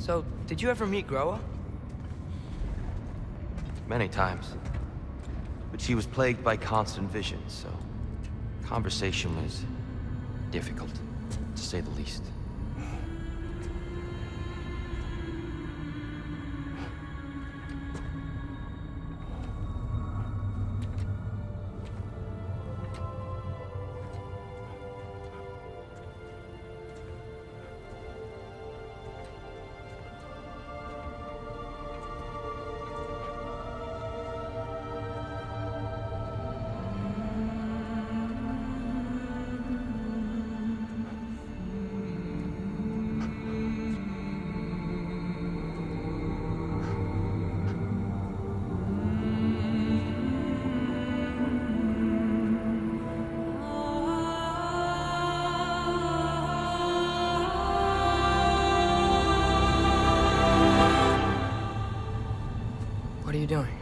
So, did you ever meet Groa? Many times. But she was plagued by constant visions, so conversation was difficult, to say the least. What are you doing?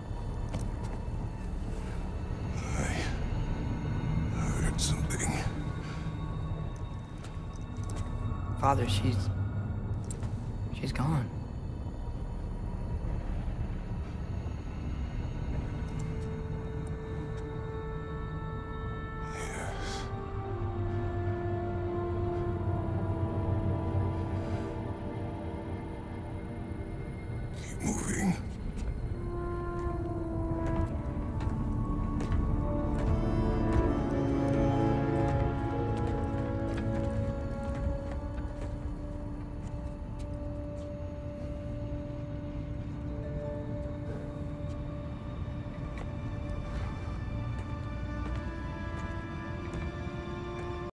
I heard something. Father, she's gone.